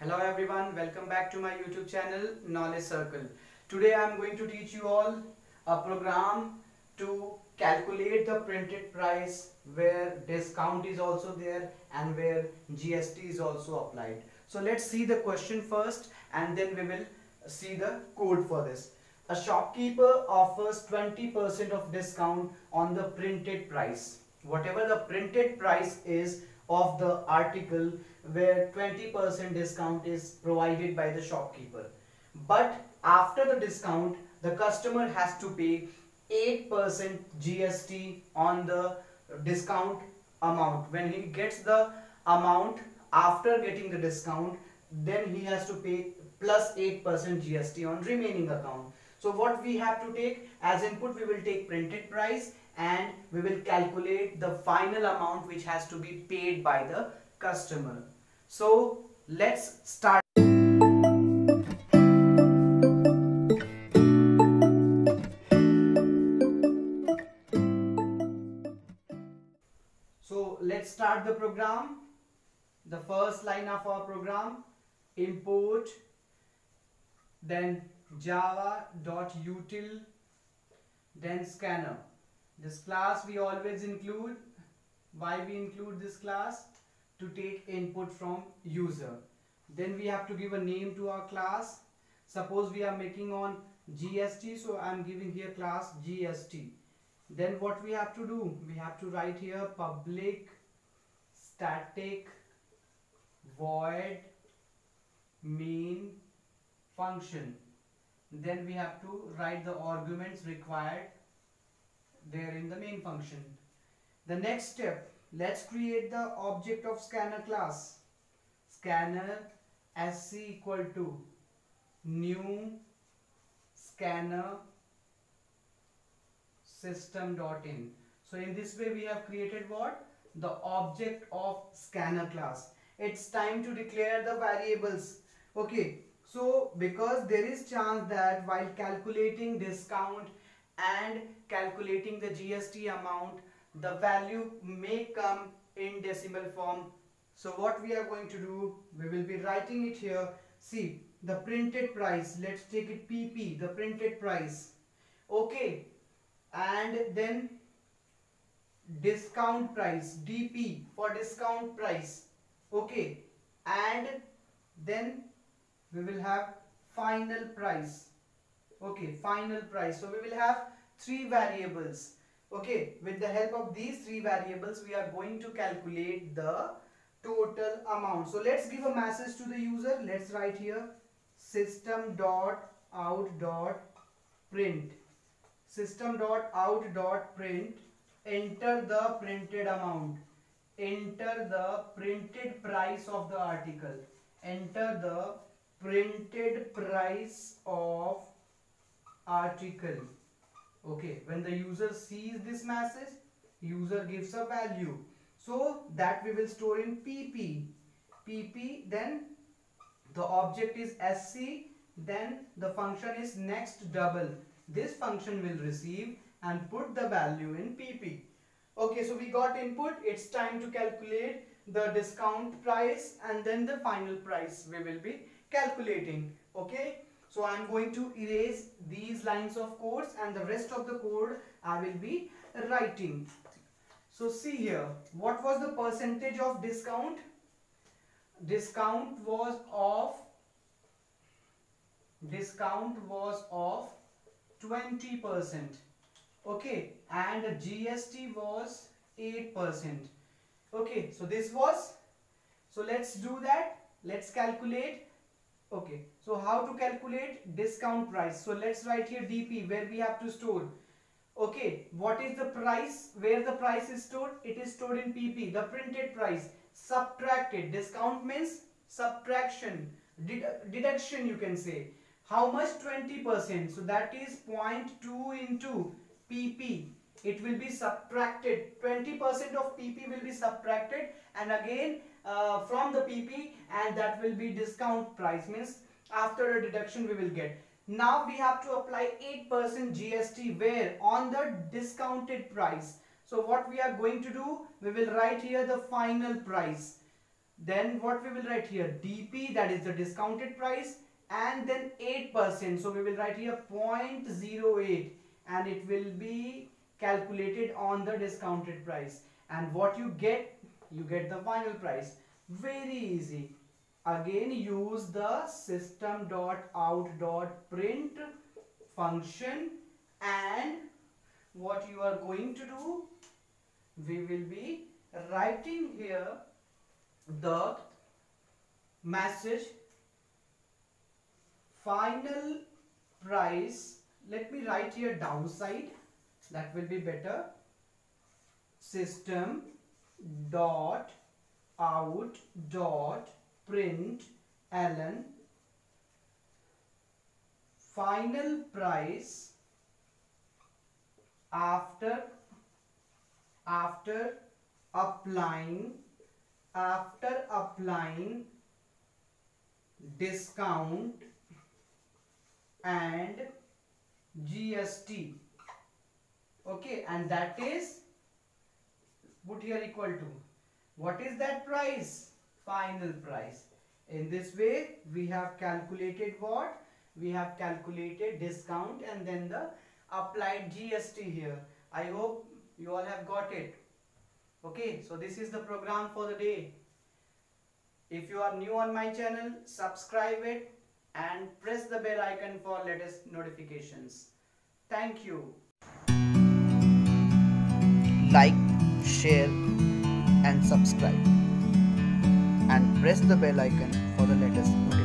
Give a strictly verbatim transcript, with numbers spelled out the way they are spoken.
Hello everyone, welcome back to my YouTube channel Knowledge Circle. Today I am going to teach you all a program to calculate the printed price where discount is also there and where G S T is also applied. So let's see the question first and then we will see the code for this. A shopkeeper offers twenty percent of discount on the printed price. Whatever the printed price is of the article, where twenty percent discount is provided by the shopkeeper. But after the discount, the customer has to pay eight percent G S T on the discount amount. When he gets the amount after getting the discount, then he has to pay plus eight percent G S T on remaining account. So what we have to take as input, we will take printed price and we will calculate the final amount which has to be paid by the customer. So let's start. So let's start the program. The first line of our program, import, then java.util, then scanner. This class we always include. Why we include this class? To take input from user. Then we have to give a name to our class. Suppose we are making on G S T, so I am giving here class G S T. Then what we have to do? We have to write here public static void main function. Then we have to write the arguments required there in the main function. The next step, let's create the object of scanner class. Scanner sc equal to new scanner system.in. So in this way we have created what? The object of scanner class. It's time to declare the variables. Okay, so because there is chance that while calculating discount and calculating the G S T amount, the value may come in decimal form. So what we are going to do, we will be writing it here. See, the printed price, let's take it P P, the printed price. Okay, and then discount price, D P for discount price. Okay, and then we will have final price. Okay, final price. So we will have three variables. Okay, with the help of these three variables, we are going to calculate the total amount. So let's give a message to the user. Let's write here system dot out dot print. System dot out dot print. Enter the printed amount. Enter the printed price of the article. Enter the printed price of article. Okay, when the user sees this message, user gives a value. So that we will store in P P. P P, then the object is sc, then the function is next double. This function will receive and put the value in P P. Okay, so we got input. It's time to calculate the discount price and then the final price we will be calculating. Okay. So I am going to erase these lines of codes and the rest of the code I will be writing. So see here, what was the percentage of discount? Discount was of discount was of twenty percent. Okay, and G S T was eight percent. Okay, so this was, so let's do that. Let's calculate. Okay, so how to calculate discount price? So let's write here D P where we have to store. Okay, what is the price? Where the price is stored? It is stored in P P, the printed price. Subtracted. Discount means subtraction, Ded deduction you can say. How much? twenty percent. So that is zero point two into P P. It will be subtracted. twenty percent of P P will be subtracted and again uh, from the P P, and that will be discount price, means after a deduction we will get. Now we have to apply eight percent G S T where? On the discounted price. So what we are going to do, we will write here the final price. then what we will write here, D P, that is the discounted price, and then eight percent. So we will write here zero point zero eight, and it will be calculated on the discounted price. And what you get, you get the final price. Very easy. Again, use the system.out.print function, and what you are going to do, we will be writing here the message final price. Let me write here downside, that will be better. System dot out dot print ln final price after after applying after applying discount and G S T. Okay, and that is, put here equal to, what is that price? Final price. In this way we have calculated what? We have calculated discount and then the applied G S T here. I hope you all have got it. Okay, so this is the program for the day. If you are new on my channel, subscribe it and press the bell icon for latest notifications. Thank you. Like, share and subscribe, and press the bell icon for the latest notifications.